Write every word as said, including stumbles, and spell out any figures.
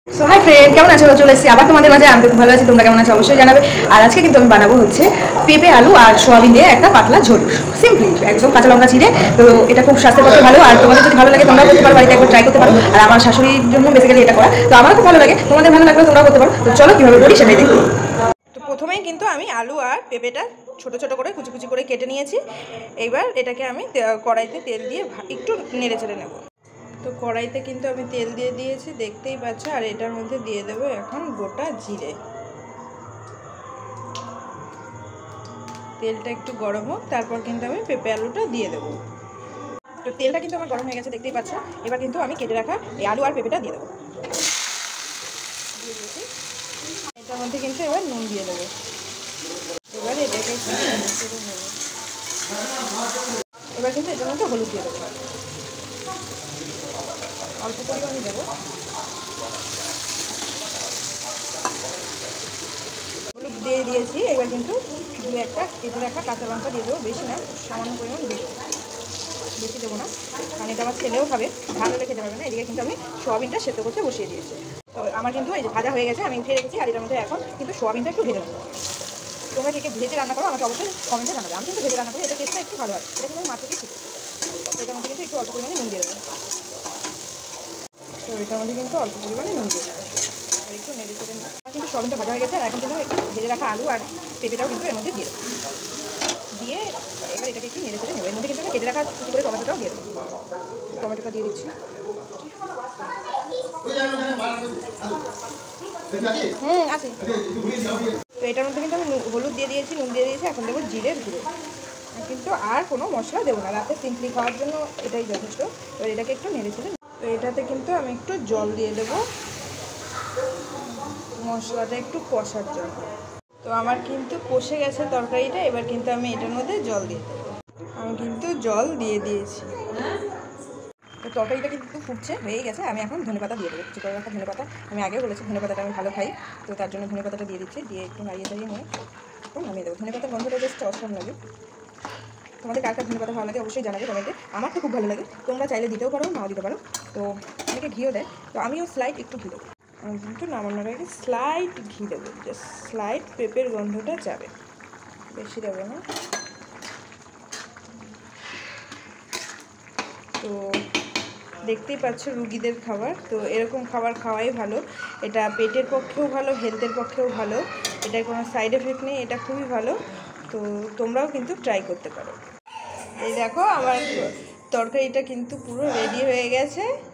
So hi friend, কেমন আছো? চলে এসেছি আবার তোমাদের মাঝে। আমি খুব ভালো আছি, তোমরা কেমন আছো অবশ্যই জানাবে। আর আজকে কিন্তু আমি বানাবো হচ্ছে পেঁপে আলু আর সোয়াবিন দিয়ে একটা পাতলা ঝোল, সিম্পলি একদম কাঁচা লঙ্কা চিড়ে। তো এটা খুব স্বাস্থ্যের পক্ষে ভালো, আর তোমাদের যদি ভালো লাগে তোমরা করতে পারো, বাড়িতে একবার ট্রাই করতে পারো। আর আমার শাশুড়ির জন্য বেসিক্যালি এটা করা, তো আমার খুব ভালো লাগে, তোমাদের ভালো লাগলে তোমরা করতে পারো। তো চলো কীভাবে করি সেটাই দেখো। তো প্রথমেই কিন্তু আমি আলু আর পেঁপেটা ছোটো ছোটো করে কুচি কুচি করে কেটে নিয়েছি। এইবার এটাকে আমি কড়াইতে তেল দিয়ে একটু নেড়ে চেড়ে নেবো। তো কড়াইতে কিন্তু আমি তেল দিয়ে দিয়েছি, দেখতেই পাচ্ছ। আর এটার মধ্যে দিয়ে দেবো এখন গোটা জিরে। তেলটা একটু গরম হোক, তারপর কিন্তু আমি পেঁপে আলুটা দিয়ে দেবো। তো তেলটা কিন্তু আমার গরম হয়ে গেছে, দেখতেই পাচ্ছ। এবার কিন্তু আমি কেটে রাখা এই আলু আর পেঁপেটা দিয়ে দেবো। দিয়ে দিয়েছি। এটার মধ্যে কিন্তু এবার নুন দিয়ে দেবো। এবার এটাকে এবার কিন্তু এটার মধ্যে হলুদ দিয়ে দেবো, অল্প পরিমাণে দেবো। হলুদ দিয়ে দিয়েছি। এবার কিন্তু দু একটা কেটে রাখা কাঁচা লঙ্কা দিয়ে দেবো, বেশি না, সামান্য পরিমাণ দেবো, বেশি দেবো না, কারণ এটা আমার ছেলেও খাবে, ভালো হলে খেতে পারবে না। এদিকে কিন্তু আমি সোয়াবিনটা সেদ্ধ করতে বসিয়ে দিয়েছি। তো আমার কিন্তু এই যে ভাজা হয়ে গেছে, আমি উঠিয়ে রেখেছি। আর এটার মধ্যে এখন কিন্তু সোয়াবিনটা একটু ভেজে নেবো। তোমরা কে কে ভেজে রান্না করো আমাকে অবশ্যই কমেন্টে জানাবে। আমি কিন্তু ভেজে রান্না করি, এটা টেস্টটা একটু ভালো হয়। এটা কিন্তু মাছ থেকে শিখে। তো এটার মধ্যে কিন্তু একটু অল্প পরিমাণে নুন দিয়ে দেবো। তো এটার মধ্যে কিন্তু অল্প পরিমাণে নুন দিয়ে দেবো, আর একটু নেড়ে চেড়ে নেবো। আর কিন্তু সোয়াবিনটা ভাজা হয়ে গেছে। আর এখন কিন্তু একটু ভেজে রাখা আলু আর পেঁপেটাও কিন্তু এর মধ্যে দিয়ে দেবো। দিয়ে এবার এটাকে একটু নেড়ে চেড়ে নেবো। এর মধ্যে কিন্তু কেটে রাখা কুচি করে টমেটোটাও দিয়ে দেবো। টমেটোটা দিয়ে দিচ্ছি। হুম আছে। তো এটার মধ্যে কিন্তু আমি হলুদ দিয়ে দিয়েছি, নুন দিয়ে দিয়েছি। এখন দেবো জিরের গুঁড়ো, কিন্তু আর কোনো মশলা দেবো না, রাতে সিম্পলি খাওয়ার জন্য এটাই যথেষ্ট। এবার এটাকে একটু নেড়ে চেড়ে। তো এটাতে কিন্তু আমি একটু জল দিয়ে দেবো মশলাটা একটু কষার জন্য। তো আমার কিন্তু কষে গেছে তরকারিটা। এবার কিন্তু আমি এটার মধ্যে জল দিয়ে দেবো। আমি কিন্তু জল দিয়ে দিয়েছি। তো তরকারিটা কিন্তু ফুটছে, হয়ে গেছে। আমি এখন ধনেপাতা দিয়ে দেবো, কুচি করে রাখা ধনেপাতা। আমি আগেও বলেছি ধনেপাতাটা আমি ভালো খাই, তো তার জন্য ধনেপাতাটা দিয়ে দিচ্ছি। দিয়ে একটু নাড়িয়ে চাড়িয়ে নিয়ে একটু নামিয়ে দেবো। ধনেপাতার গন্ধটা জাস্ট অসম লাগে। তোমাদের কার কার ধনেপাতা ভালো লাগে অবশ্যই জানাবে কমেন্টে। আমার তো খুব ভালো লাগে, তোমরা চাইলে দিতেও পারো, নাও দিতে পারো। তো অনেকে ঘিও দেয়, তো আমিও স্লাইট একটু ঘি দেবো। আমি কিন্তু নামানোর আগে স্লাইট ঘি দেবো, জাস্ট স্লাইট, পেঁপের গন্ধটা যাবে, বেশি দেবো না। তো দেখতেই পাচ্ছ রুগীদের খাবার, তো এরকম খাবার খাওয়াই ভালো। এটা পেটের পক্ষেও ভালো, হেলথের পক্ষেও ভালো, এটার কোনো সাইড এফেক্ট নেই, এটা খুবই ভালো। তো তোমরাও কিন্তু ট্রাই করতে পারো। এই দেখো আমার তরকারিটা কিন্তু পুরো রেডি হয়ে গেছে।